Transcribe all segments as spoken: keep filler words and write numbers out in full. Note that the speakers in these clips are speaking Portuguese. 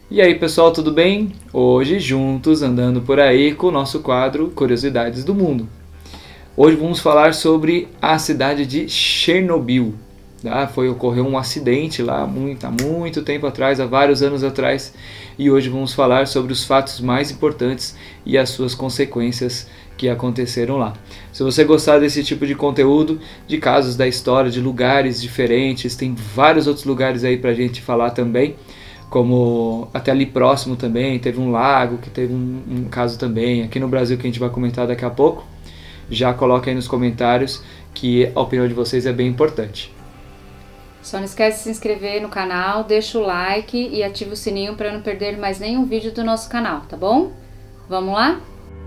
E aí pessoal, tudo bem? Hoje juntos andando por aí com o nosso quadro Curiosidades do Mundo. Hoje vamos falar sobre a cidade de Chernobyl. Tá? Foi, ocorreu um acidente lá muito, há muito tempo atrás, há vários anos atrás. E hoje vamos falar sobre os fatos mais importantes e as suas consequências que aconteceram lá. Se você gostar desse tipo de conteúdo, de casos da história, de lugares diferentes, tem vários outros lugares aí pra gente falar também. Como até ali próximo também, teve um lago que teve um, um caso também, aqui no Brasil que a gente vai comentar daqui a pouco. Já coloca aí nos comentários que a opinião de vocês é bem importante. Só não esquece de se inscrever no canal, deixa o like e ativa o sininho para não perder mais nenhum vídeo do nosso canal, tá bom? Vamos lá?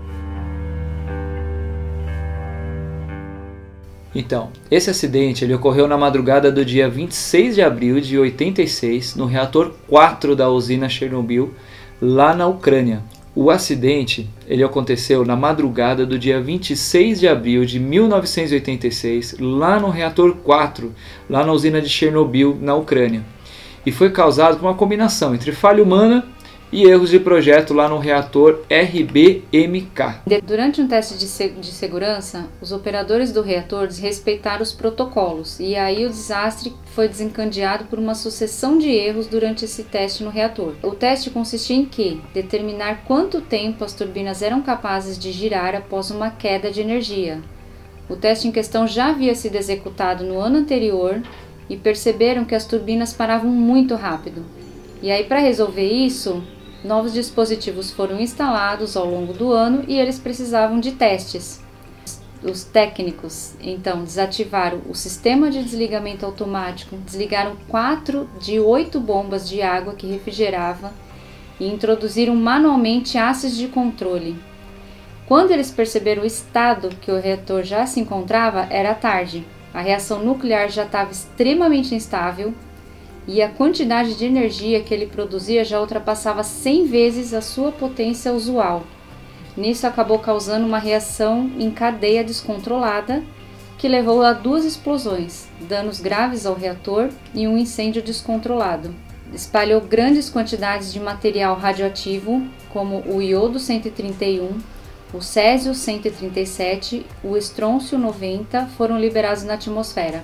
Então, esse acidente ele ocorreu na madrugada do dia vinte e seis de abril de oitenta e seis, no reator quatro da usina Chernobyl, lá na Ucrânia. O acidente ele aconteceu na madrugada do dia vinte e seis de abril de mil novecentos e oitenta e seis, lá no reator quatro, lá na usina de Chernobyl, na Ucrânia. E foi causado por uma combinação entre falha humana e erros de projeto lá no reator R B M K. Durante um teste de, se de segurança, os operadores do reator desrespeitaram os protocolos e aí o desastre foi desencadeado por uma sucessão de erros durante esse teste no reator. O teste consistia em que? Determinar quanto tempo as turbinas eram capazes de girar após uma queda de energia. O teste em questão já havia sido executado no ano anterior e perceberam que as turbinas paravam muito rápido. E aí, para resolver isso, novos dispositivos foram instalados ao longo do ano e eles precisavam de testes. Os técnicos, então, desativaram o sistema de desligamento automático, desligaram quatro de oito bombas de água que refrigerava e introduziram manualmente hastes de controle. Quando eles perceberam o estado que o reator já se encontrava, era tarde. A reação nuclear já estava extremamente instável e a quantidade de energia que ele produzia já ultrapassava cem vezes a sua potência usual. Nisso acabou causando uma reação em cadeia descontrolada que levou a duas explosões, danos graves ao reator e um incêndio descontrolado. Espalhou grandes quantidades de material radioativo, como o iodo cento e trinta e um, o césio cento e trinta e sete, o estrôncio noventa foram liberados na atmosfera.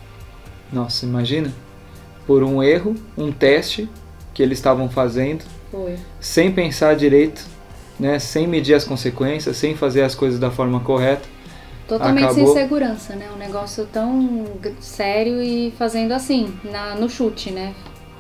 Nossa, imagina! Por um erro, um teste que eles estavam fazendo, Foi. sem pensar direito, né, sem medir as consequências, sem fazer as coisas da forma correta. Totalmente acabou... sem segurança, né? Um negócio tão sério e fazendo assim, na, no chute, né?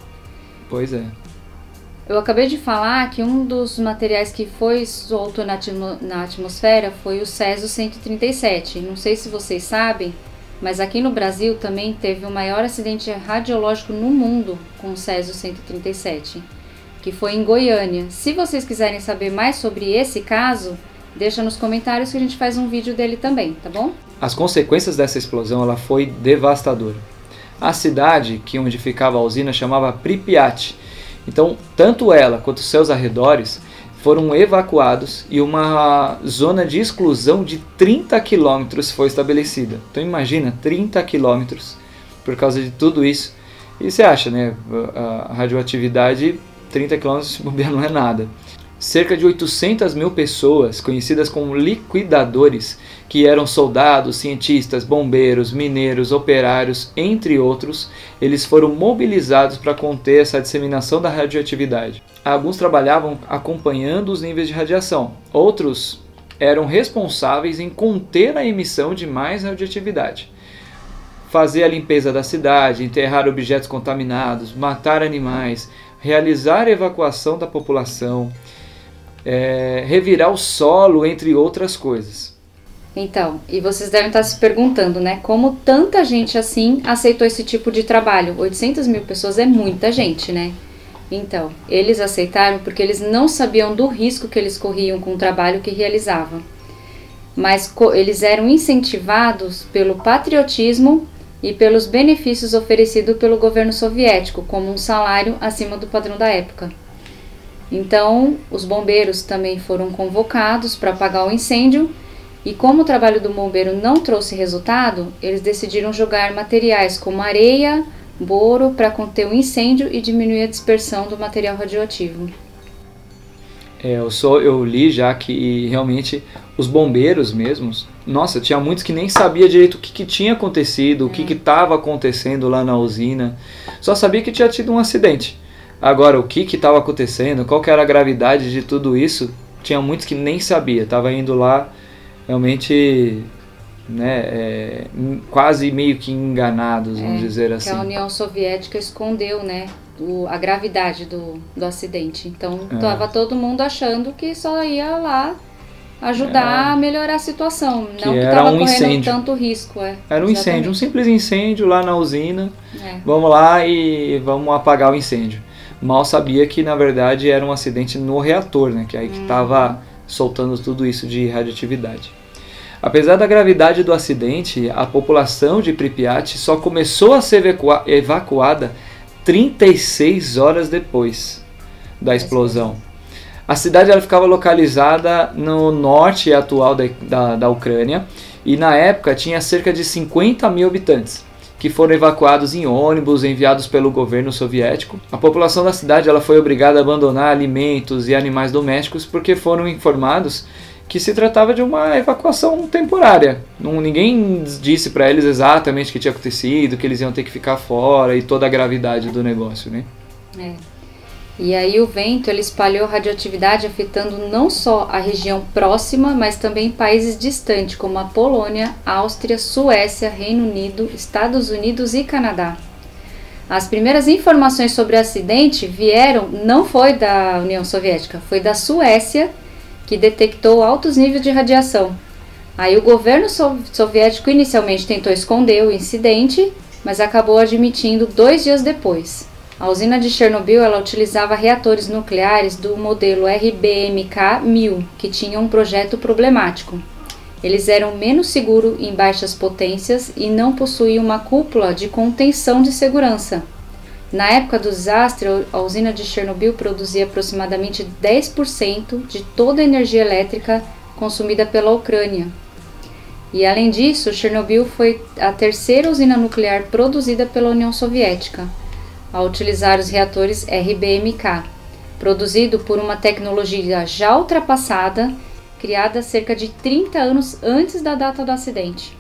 Pois é. Eu acabei de falar que um dos materiais que foi solto na, atmo na atmosfera foi o césio cento e trinta e sete. Não sei se vocês sabem, mas aqui no Brasil também teve o maior acidente radiológico no mundo com o césio cento e trinta e sete, que foi em Goiânia. Se vocês quiserem saber mais sobre esse caso, deixa nos comentários que a gente faz um vídeo dele também, tá bom? As consequências dessa explosão ela foi devastadora. A cidade que onde ficava a usina chamava Pripyat. Então, tanto ela quanto os seus arredores foram evacuados e uma zona de exclusão de trinta quilômetros foi estabelecida. Então imagina, trinta quilômetros por causa de tudo isso. E você acha, né? A radioatividade, trinta quilômetros não é nada. Cerca de oitocentas mil pessoas, conhecidas como liquidadores, que eram soldados, cientistas, bombeiros, mineiros, operários, entre outros, eles foram mobilizados para conter essa disseminação da radioatividade. Alguns trabalhavam acompanhando os níveis de radiação, outros eram responsáveis em conter a emissão de mais radioatividade. Fazer a limpeza da cidade, enterrar objetos contaminados, matar animais, realizar a evacuação da população, É, revirar o solo, entre outras coisas. Então, e vocês devem estar se perguntando, né? Como tanta gente assim aceitou esse tipo de trabalho? oitocentas mil pessoas é muita gente, né? Então, eles aceitaram porque eles não sabiam do risco que eles corriam com o trabalho que realizavam. Mas eles eram incentivados pelo patriotismo e pelos benefícios oferecidos pelo governo soviético, como um salário acima do padrão da época. Então, os bombeiros também foram convocados para apagar o incêndio e como o trabalho do bombeiro não trouxe resultado, eles decidiram jogar materiais como areia, boro para conter o incêndio e diminuir a dispersão do material radioativo. É, eu, sou, eu li já que realmente os bombeiros mesmos, nossa, tinha muitos que nem sabia direito o que, que tinha acontecido, é. o que estava acontecendo lá na usina, só sabia que tinha tido um acidente. Agora, o que estava acontecendo, qual que era a gravidade de tudo isso, tinha muitos que nem sabia, estava indo lá realmente, né, é, quase meio que enganados, vamos é, dizer assim. Que a União Soviética escondeu, né, o, a gravidade do, do acidente. Então, estava é. todo mundo achando que só ia lá ajudar é. a melhorar a situação, que não que era estava um correndo incêndio. tanto risco. É. Era um Exatamente. incêndio, um simples incêndio lá na usina. É. Vamos lá e vamos apagar o incêndio. Mal sabia que, na verdade, era um acidente no reator, né, que aí que estava hum. soltando tudo isso de radioatividade. Apesar da gravidade do acidente, a população de Pripyat só começou a ser evacua- evacuada trinta e seis horas depois da explosão. A cidade ela ficava localizada no norte atual da, da, da Ucrânia e na época tinha cerca de cinquenta mil habitantes, que foram evacuados em ônibus enviados pelo governo soviético. A população da cidade ela foi obrigada a abandonar alimentos e animais domésticos porque foram informados que se tratava de uma evacuação temporária. Não, ninguém disse para eles exatamente o que tinha acontecido, que eles iam ter que ficar fora e toda a gravidade do negócio, né? É. E aí o vento ele espalhou radioatividade afetando não só a região próxima, mas também países distantes, como a Polônia, Áustria, Suécia, Reino Unido, Estados Unidos e Canadá. As primeiras informações sobre o acidente vieram, não foi da União Soviética, foi da Suécia, que detectou altos níveis de radiação. Aí o governo soviético inicialmente tentou esconder o incidente, mas acabou admitindo dois dias depois. A usina de Chernobyl ela utilizava reatores nucleares do modelo R B M K mil, que tinham um projeto problemático. Eles eram menos seguros em baixas potências e não possuíam uma cúpula de contenção de segurança. Na época do desastre, a usina de Chernobyl produzia aproximadamente dez por cento de toda a energia elétrica consumida pela Ucrânia. E além disso, Chernobyl foi a terceira usina nuclear produzida pela União Soviética, a utilizar os reatores R B M K, produzido por uma tecnologia já ultrapassada, criada cerca de trinta anos antes da data do acidente.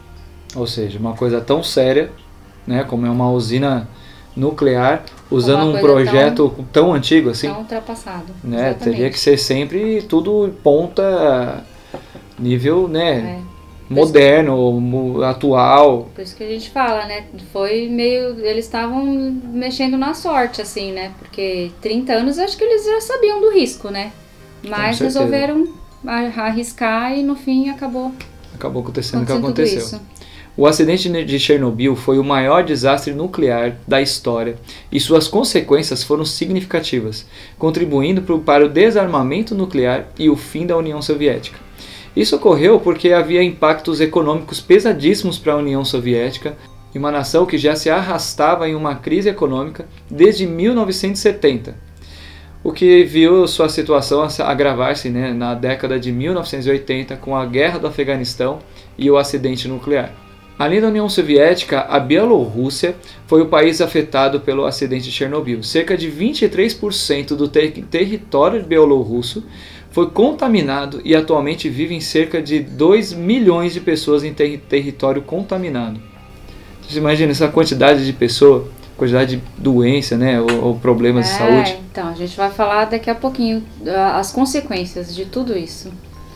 Ou seja, uma coisa tão séria, né, como é uma usina nuclear, usando um projeto tão, tão antigo assim, tão ultrapassado, né? Teria que ser sempre tudo ponta nível, né, é. moderno, atual. Por isso que a gente fala, né? Foi meio, eles estavam mexendo na sorte, assim, né? Porque trinta anos, acho que eles já sabiam do risco, né? Mas resolveram arriscar e no fim acabou. Acabou acontecendo o que aconteceu. O acidente de Chernobyl foi o maior desastre nuclear da história e suas consequências foram significativas, contribuindo para o desarmamento nuclear e o fim da União Soviética. Isso ocorreu porque havia impactos econômicos pesadíssimos para a União Soviética, uma nação que já se arrastava em uma crise econômica desde mil novecentos e setenta, o que viu sua situação agravar-se, né, na década de mil novecentos e oitenta com a Guerra do Afeganistão e o acidente nuclear. Além da União Soviética, a Bielorrússia foi o país afetado pelo acidente de Chernobyl. Cerca de vinte e três por cento do ter- território bielorrusso foi contaminado e atualmente vivem cerca de dois milhões de pessoas em ter- território contaminado. Você imagina essa quantidade de pessoas, quantidade de doença, né, ou, ou problemas é, de saúde? Então, a gente vai falar daqui a pouquinho as consequências de tudo isso.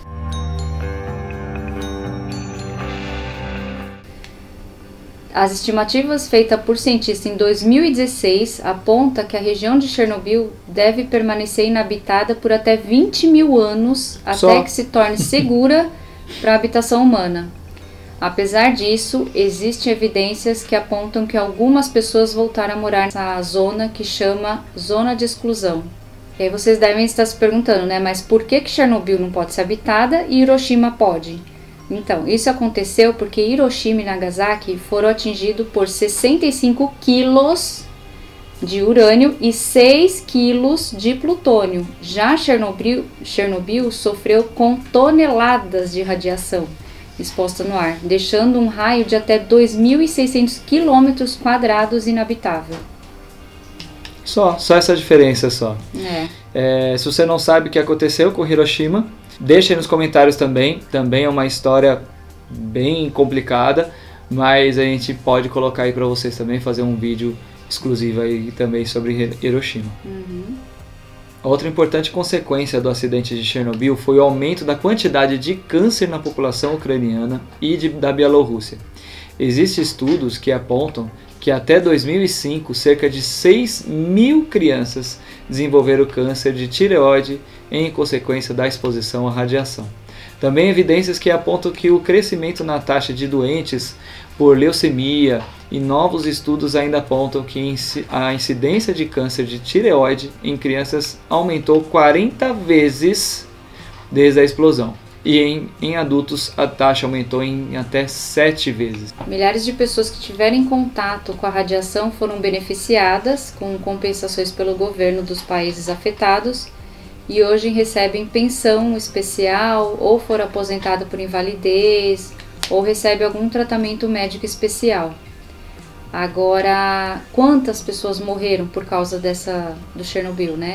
As estimativas feitas por cientistas em dois mil e dezesseis apontam que a região de Chernobyl deve permanecer inabitada por até vinte mil anos Só. até que se torne segura para a habitação humana. Apesar disso, existem evidências que apontam que algumas pessoas voltaram a morar nessa zona que chama Zona de Exclusão. E aí vocês devem estar se perguntando, né? Mas por que que Chernobyl não pode ser habitada e Hiroshima pode? Então, isso aconteceu porque Hiroshima e Nagasaki foram atingidos por sessenta e cinco quilos de urânio e seis quilos de plutônio. Já Chernobyl, Chernobyl sofreu com toneladas de radiação. exposta no ar, deixando um raio de até dois mil e seiscentos quilômetros quadrados inabitável. Só, só essa diferença só. É. É, se você não sabe o que aconteceu com Hiroshima, deixa aí nos comentários também. Também é uma história bem complicada, mas a gente pode colocar aí para vocês também, fazer um vídeo exclusivo aí também sobre Hiroshima. Uhum. Outra importante consequência do acidente de Chernobyl foi o aumento da quantidade de câncer na população ucraniana e de, da Bielorrússia. Existem estudos que apontam que até dois mil e cinco, cerca de seis mil crianças desenvolveram câncer de tireoide em consequência da exposição à radiação. Também evidências que apontam que o crescimento na taxa de doentes por leucemia e novos estudos ainda apontam que a incidência de câncer de tireoide em crianças aumentou quarenta vezes desde a explosão. E em, em adultos a taxa aumentou em até sete vezes. Milhares de pessoas que tiveram contato com a radiação foram beneficiadas com compensações pelo governo dos países afetados e hoje recebem pensão especial ou foram aposentados por invalidez ou recebem algum tratamento médico especial. Agora, quantas pessoas morreram por causa dessa do Chernobyl, né?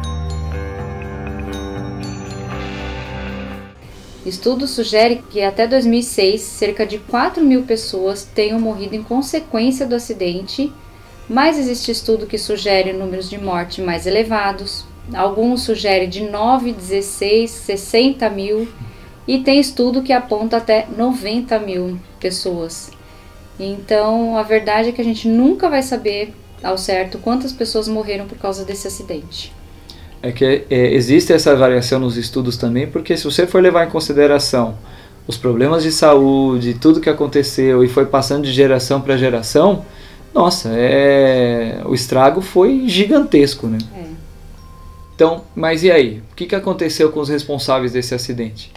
Estudos sugerem que até dois mil e seis, cerca de quatro mil pessoas tenham morrido em consequência do acidente, mas existe estudo que sugere números de morte mais elevados. Alguns sugerem de nove, dezesseis, sessenta mil e tem estudo que aponta até noventa mil pessoas. Então, a verdade é que a gente nunca vai saber ao certo quantas pessoas morreram por causa desse acidente. É que é, existe essa variação nos estudos também, porque se você for levar em consideração os problemas de saúde, tudo que aconteceu e foi passando de geração para geração, nossa, é, o estrago foi gigantesco, né? É. Então, mas e aí? O que, que aconteceu com os responsáveis desse acidente?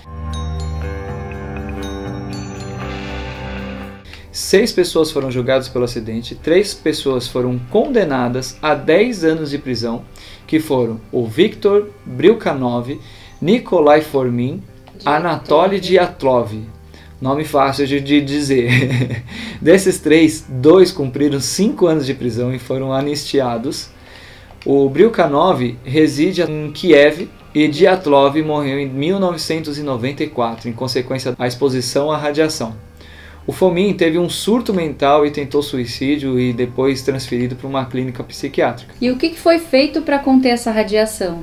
Seis pessoas foram julgadas pelo acidente, três pessoas foram condenadas a dez anos de prisão, que foram o Viktor Brilkanov, Nikolai Fomin, Anatoly Dyatlov. Nome fácil de, de dizer. Desses três, dois cumpriram cinco anos de prisão e foram anistiados. O Brilkanov reside em Kiev e Dyatlov morreu em mil novecentos e noventa e quatro, em consequência da exposição à radiação. O Fomin teve um surto mental e tentou suicídio e depois transferido para uma clínica psiquiátrica. E o que foi feito para conter essa radiação?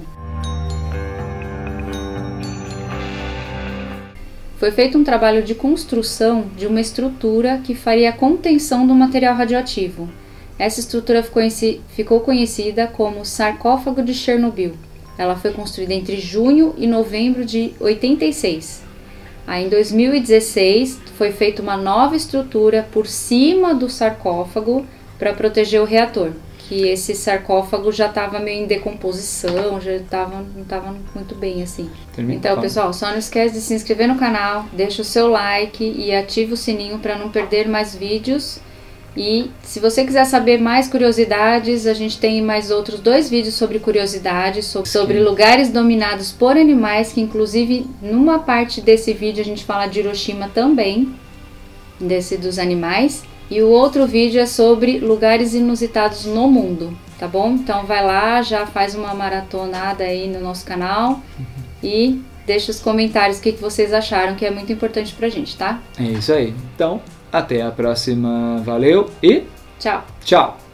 Foi feito um trabalho de construção de uma estrutura que faria a contenção do material radioativo. Essa estrutura ficou conhecida como sarcófago de Chernobyl. Ela foi construída entre junho e novembro de oitenta e seis. Aí, em dois mil e dezesseis, foi feita uma nova estrutura por cima do sarcófago para proteger o reator. Que esse sarcófago já estava meio em decomposição, já tava, não estava muito bem assim. Termina, então, fala. Pessoal, só não esquece de se inscrever no canal, deixa o seu like e ativa o sininho para não perder mais vídeos. E se você quiser saber mais curiosidades, a gente tem mais outros dois vídeos sobre curiosidades, sobre, sobre lugares dominados por animais, que inclusive numa parte desse vídeo a gente fala de Hiroshima também, desse dos animais. E o outro vídeo é sobre lugares inusitados no mundo, tá bom? Então vai lá, já faz uma maratonada aí no nosso canal e deixa os comentários o que vocês acharam, que é muito importante pra gente, tá? É isso aí. Então, até a próxima. Valeu e tchau. Tchau.